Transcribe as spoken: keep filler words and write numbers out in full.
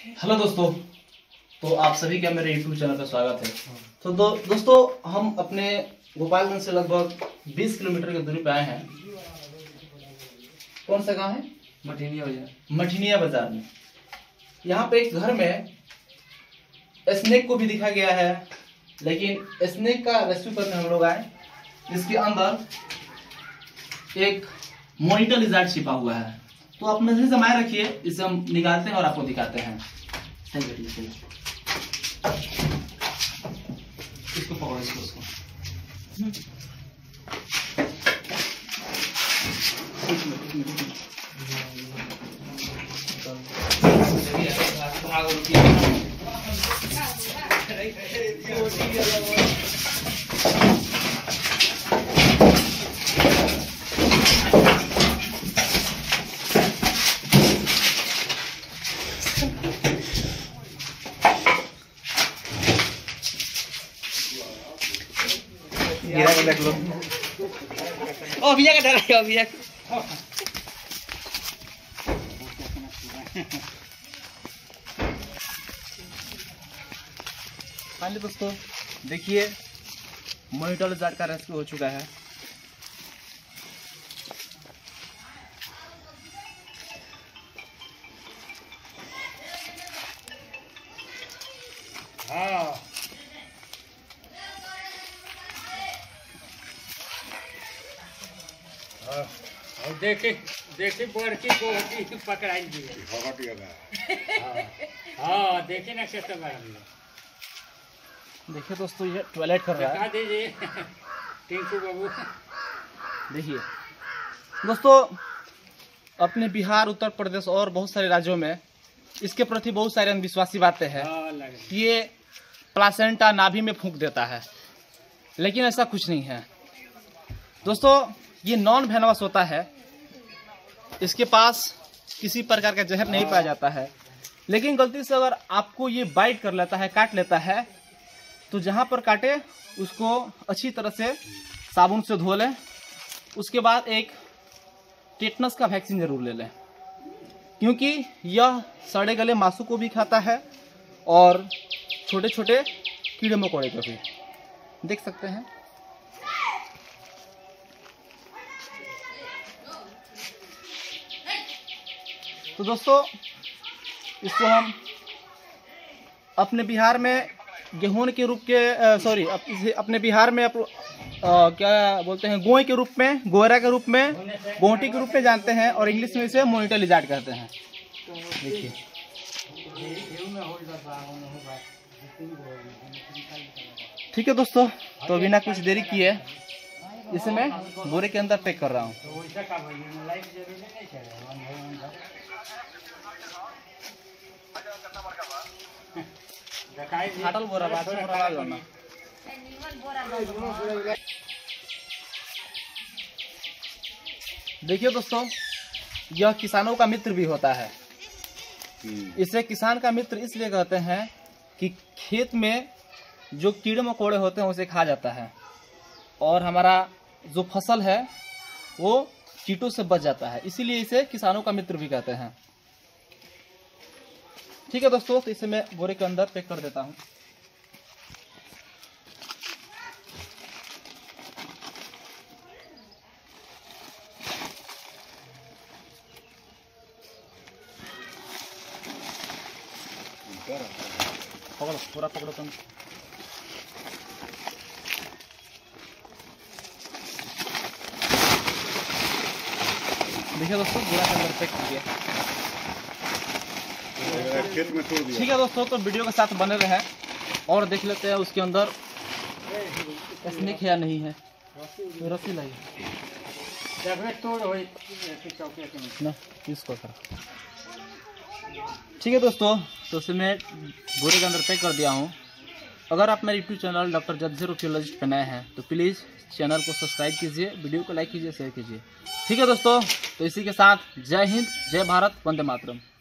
Hello दोस्तों, तो आप सभी का मेरे यूट्यूब चैनल पर स्वागत है। तो दो, दोस्तों हम अपने गोपालगंज से लगभग बीस किलोमीटर की दूरी पे आए हैं। कौन सा गांव है? मठिनिया बाजार। मठिनिया बाजार में। यहाँ पे एक घर में स्नेक को भी दिखा गया है, लेकिन स्नेक का रेस्क्यू करने हम लोग आए, जिसके अंदर एक मॉनिटर लिजार्ड छिपा हुआ है। तो आप नजर जमाए रखिए, इसे हम निकालते हैं और आपको दिखाते हैं। इसको पकड़ो, इसको इसको गिरा के देख लो। ओ भैया का डर है, भैया फाइनली दोस्तों देखिए, मॉनिटर लिजार्ड का रेस्क्यू हो चुका है। हाँ और देखे देखे बड़की को पकड़ाई दी। हाँ देखे ना कैसे मारा। देखिए दोस्तों, ये टॉयलेट कर रहा है। दीजिए टिंकू बाबू। देखिए दोस्तों, अपने बिहार, उत्तर प्रदेश और बहुत सारे राज्यों में इसके प्रति बहुत सारे अंधविश्वासी बातें हैं। ये प्लासेंटा नाभि में फूंक देता है, लेकिन ऐसा कुछ नहीं है दोस्तों। ये नॉन वेनमस होता है, इसके पास किसी प्रकार का जहर नहीं पाया जाता है। लेकिन गलती से अगर आपको ये बाइट कर लेता है, काट लेता है, तो जहाँ पर काटे उसको अच्छी तरह से साबुन से धो लें। उसके बाद एक टेटनस का वैक्सीन जरूर ले लें, क्योंकि यह सड़े गले मांसों को भी खाता है और छोटे छोटे कीड़े मकोड़े को भी। देख सकते हैं। तो दोस्तों, इसको हम अपने बिहार में गेहूं के रूप के सॉरी अपने बिहार में अप, आ, क्या बोलते हैं, गोय के रूप में, गोयरा के रूप में, गोहटी के रूप में जानते हैं, और इंग्लिश में इसे मॉनिटर लिजार्ड कहते हैं। देखिए ठीक है दोस्तों, तो बिना कुछ देरी किए इसे मैं बोरे के अंदर पैक कर रहा हूँ। फाटल बोरा बात बोरा लो ना। देखिए दोस्तों, यह किसानों का मित्र भी होता है। इसे किसान का मित्र इसलिए कहते हैं कि खेत में जो कीड़े मकोड़े होते हैं उसे खा जाता है, और हमारा जो फसल है वो कीटों से बच जाता है। इसीलिए इसे किसानों का मित्र भी कहते हैं। ठीक है दोस्तों, तो इसे मैं बोरे के अंदर पैक कर देता हूँ। पकड़ो, पूरा पकड़ो तुम। देखिए दोस्तों, बोरा के अंदर पैक किया। खेत में छोड़ दिया। ठीक है दोस्तों, तो वीडियो के साथ बने रहे और देख लेते हैं उसके अंदर स्नेक है या नहीं है। तो रस्सी लाई ना, इसको कर। ठीक है दोस्तों, तो उसे मैं बोरे के अंदर पैक कर दिया हूँ। अगर आप मेरे यूट्यूब चैनल डॉक्टर जदजर ओक्यूलॉजिस्ट पे नए हैं तो प्लीज़ चैनल को सब्सक्राइब कीजिए, वीडियो को लाइक कीजिए, शेयर कीजिए। ठीक है दोस्तों, तो इसी के साथ जय हिंद, जय भारत, वंदे मातरम।